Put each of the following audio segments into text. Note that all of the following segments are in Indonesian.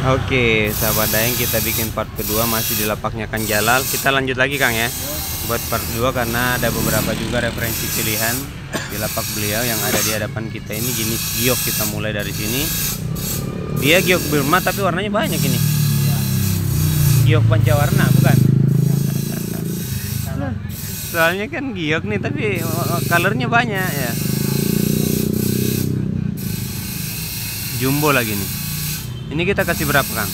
Oke, sahabat Daeng, kita bikin part kedua masih di lapaknya Kang Jalal. Kita lanjut lagi Kang ya, buat part 2 karena ada beberapa juga referensi pilihan di lapak beliau yang ada di hadapan kita ini. Jenis giok kita mulai dari sini. Dia giok Burma tapi warnanya banyak ini. Giok pancawarna bukan? Soalnya kan giok nih tapi colornya banyak ya. Jumbo lagi nih. Ini kita kasih berapa Kang?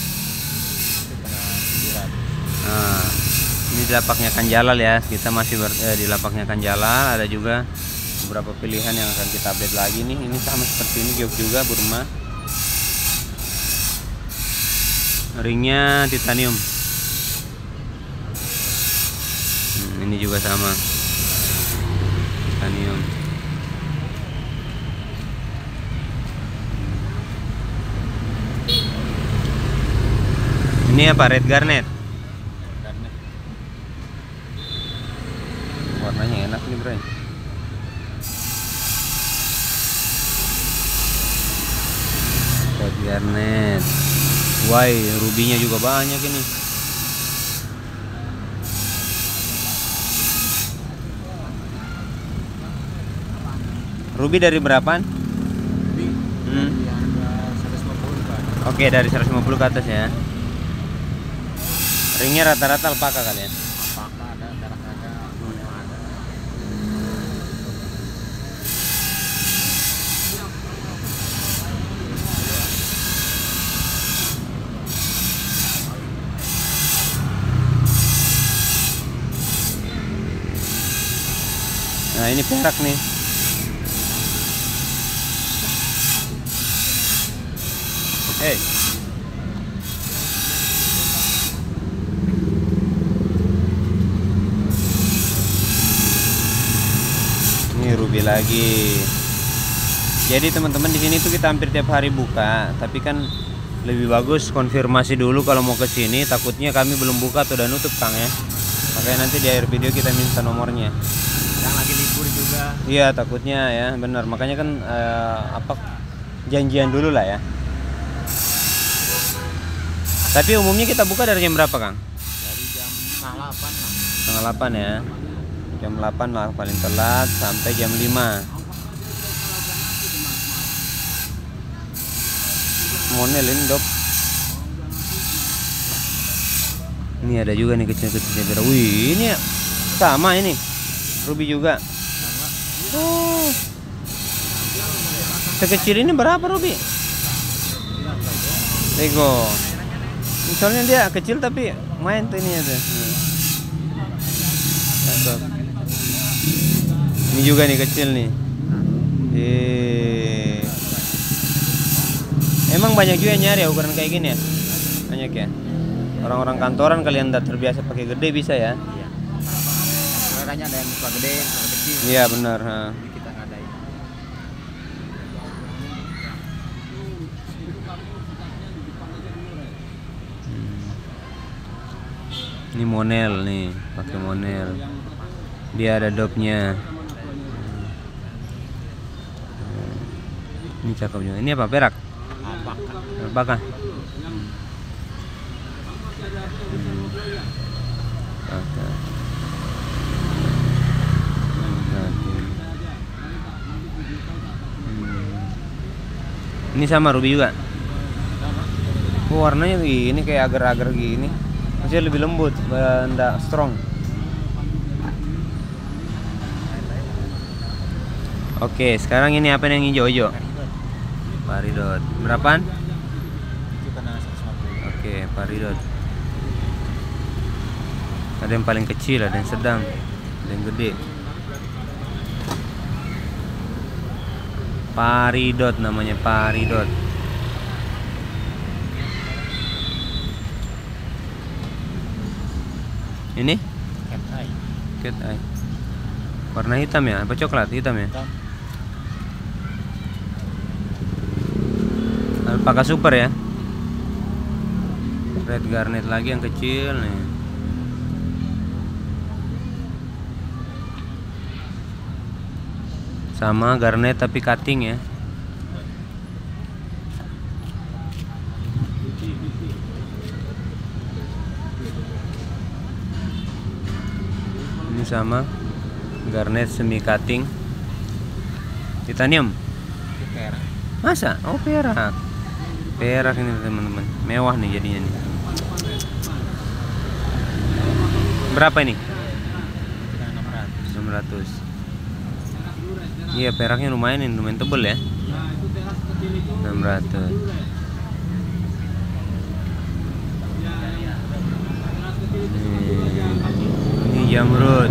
Nah, ini di lapaknya Kang Jalal ya. Kita masih di lapaknya Kang Jalal. Ada juga beberapa pilihan yang akan kita update lagi nih. Ini sama seperti ini, giok juga Burma. Ringnya titanium. Ini juga sama, titanium. Ini apa? Red garnet. Warnanya enak nih bro. Red garnet. Why, rubinya juga banyak ini. Ruby dari berapaan? Oke, dari 150 ke atas ya. Ringnya rata-rata alpaka kalian? Alpaka ada, darah ada, model ada. Nah ini perak nih. Hey. Ini ruby lagi. Jadi teman-teman di sini tuh kita hampir tiap hari buka, tapi kan lebih bagus konfirmasi dulu kalau mau ke sini. Takutnya kami belum buka atau udah nutup Kang ya. Makanya nanti di akhir video kita minta nomornya. Yang lagi libur juga. Iya takutnya ya, benar. Makanya kan janjian dulu lah ya. Tapi umumnya kita buka dari jam berapa Kang? Dari jam setengah 8 lah. Setengah 8 ya. Jam 8 lah paling telat sampai jam 5. Monel ini dop. Ini ada juga nih kecil-kecilnya biru. Wih ini sama ini. Ruby juga. Oh. Sekecil ini berapa Ruby? Lego. Soalnya dia kecil tapi main tuh ini ada. Ini juga nih kecil nih. Emang banyak juga yang nyari ya ukuran kayak gini ya? Banyak ya. Orang-orang kantoran kalian udah terbiasa pakai gede bisa ya? Iya. Makanya ada yang suka gede, suka kecil. Iya benar. Jadi kita ngadain. Ini monel nih, pakai monel. Dia ada dopnya. Ini cakep juga. Ini apa? Perak? Alpaka. Alpaka. Ini sama ruby juga. Oh, warnanya gini kayak agar-agar gini. Masih lebih lembut, enggak strong. Oke, sekarang ini apa yang hijau-hijau? Paridot. Berapaan? Itu kena 150. Oke, paridot. Ada yang paling kecil, ada yang sedang, ada yang gede. Paridot namanya, paridot. Ini? Cat eye. Cat eye. Warna hitam ya? Apa coklat? Hitam ya? Hitam. Alpaka super ya. Red garnet lagi yang kecil nih. Sama garnet tapi cutting ya. Ini sama garnet semi cutting titanium. Perak. Masa? Oh, perak. Perak ini teman-teman. Mewah nih jadinya nih. Berapa ini? 600. Iya, peraknya lumayan ini, lumayan tebel ya. 600. Ini jamrud.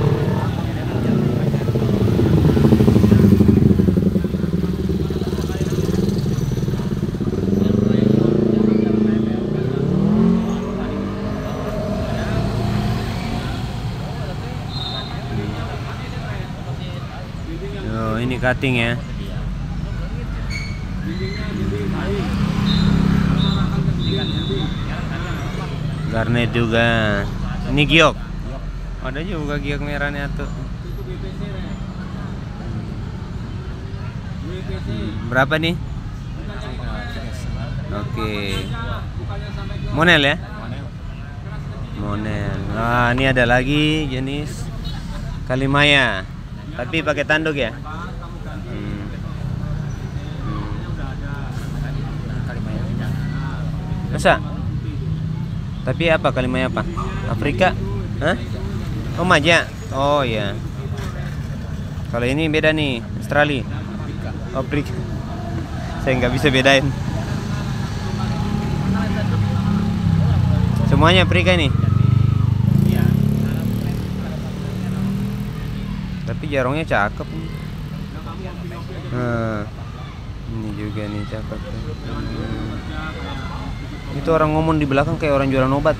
Oh, ini cutting ya. Garnet juga. Ini giok. Ada juga giok merahnya tuh. Berapa nih? Oke. Monel ya? Monel. Nah, ini ada lagi jenis Kalimaya. Tapi pakai tanduk ya? Masa? Tapi apa Kalimaya apa? Afrika? Hah? Oh, Maja. Oh ya. Kalau ini beda nih, Australia. Afrika. Saya nggak bisa bedain. Semuanya Afrika nih. Tapi jarongnya cakep nih. Nah, ini juga nih cakep. Itu orang ngomong di belakang kayak orang jualan obat.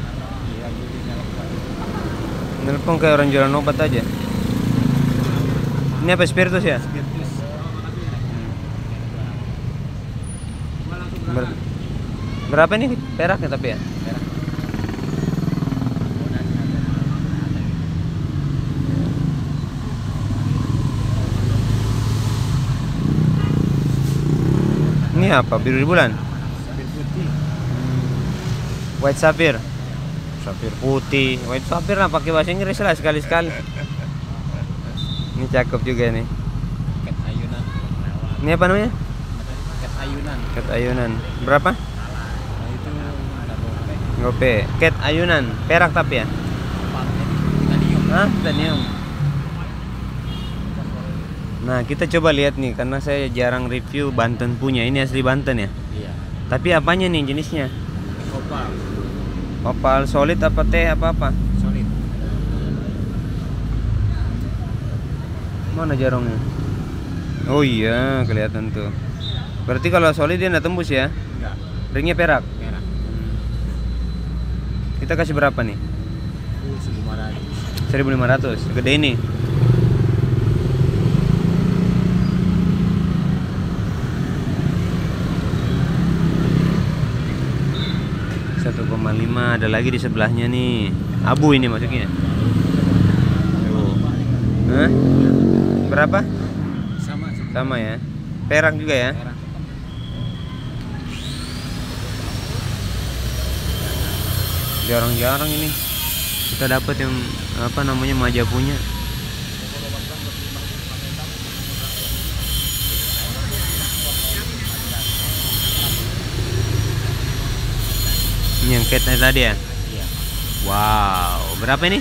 Nelpon kayak orang jualan obat aja. Ini apa, spiritus ya? Berapa nih peraknya tapi ya? Ini apa? Biru bulan? White sapphire. Sapphire putih. White sapphire lah, pakai bahasa Inggris lah sekali-sekali. Ini cakep juga nih. Cat ayunan. Ini apa namanya? Cat ayunan. Cat ayunan. Berapa? Nah, itu Gope. Cat ayunan. Perak tapi ya? titanium. Hah? Titanium. Nah, kita coba lihat nih, karena saya jarang review Banten punya. Ini asli Banten ya? Iya. Tapi apanya nih jenisnya? Opal. Opal solid apa teh apa-apa? Solid. Mana jarongnya? Oh iya, kelihatan tuh. Berarti kalau solid dia nggak tembus ya? Enggak. Ringnya perak. Perak. Kita kasih berapa nih? 1.500. 1.500. Gede ini. Ada lagi di sebelahnya nih. Abu ini maksudnya. Hah? Berapa? Sama ya. Perak juga ya. Perak. Jarang-jarang ini kita dapat yang apa namanya Maja punya. Ini yang catnya tadi ya? Iya. Wow, berapa ini?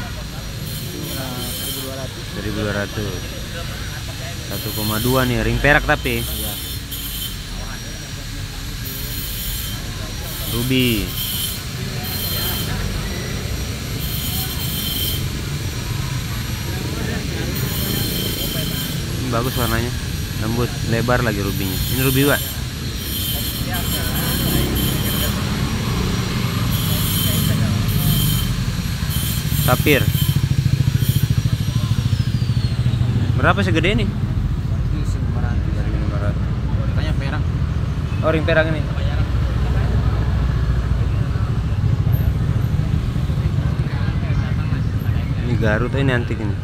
1.200. 1,2 nih, ring perak tapi. Iya. Ruby. Ini bagus warnanya, lembut, lebar lagi rubinya. Ini ruby Pak. Sapir. Berapa segede ini? 1.500. Katanya perak. Oh, ring perak ini. Ini Garut, ini antik ini.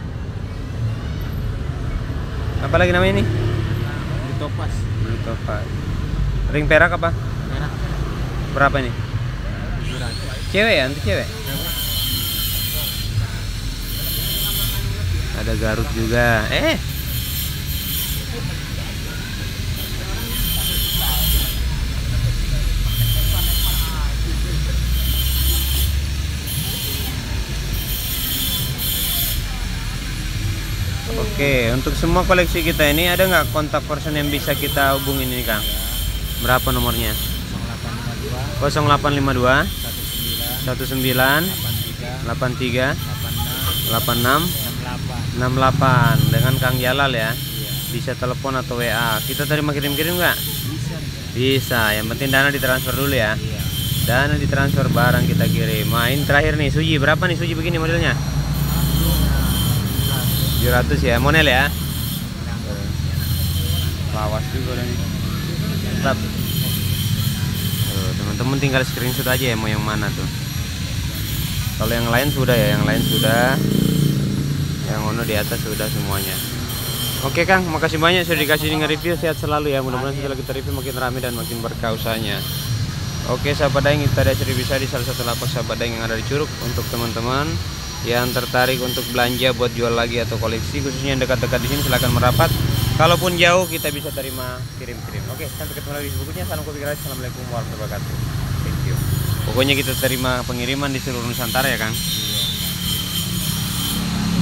Apa lagi namanya ini? Di topas. Topas. Ring perak apa? Perak. Berapa ini? 700. Cewek ya, antik cewek. Ada Garut juga. Oke, untuk semua koleksi kita ini ada nggak kontak person yang bisa kita hubungin ini Kang? Berapa nomornya? 0852 19 83 86 68 dengan Kang Jalal ya. Bisa telepon atau WA. Kita terima kirim-kirim nggak? Bisa. Yang penting dana ditransfer dulu ya. Dana ditransfer, barang kita kirim. Main terakhir nih Suji. Berapa nih Suji begini modelnya? 700 ya, monel ya. Lawas juga nih. Mantap. Teman-teman tinggal screenshot aja ya mau yang mana tuh. Kalau yang lain sudah ya, yang lain sudah. Yang ono di atas sudah semuanya. Oke Kang, makasih banyak sudah dikasih nge-review. Sehat selalu ya. Mudah-mudahan setelah kita review makin ramai dan makin berkah usahanya. Oke sahabat daeng, kita ada bisa di salah satu lapak sahabat daeng yang ada di Curug. Untuk teman-teman yang tertarik untuk belanja buat jual lagi atau koleksi, khususnya yang dekat-dekat di sini, silahkan merapat. Kalaupun jauh kita bisa terima kirim-kirim. Oke, sampai ketemu lagi di berikutnya. Salam kopi gratis. Assalamualaikum warahmatullahi wabarakatuh. Thank you. Pokoknya kita terima pengiriman di seluruh Nusantara ya Kang.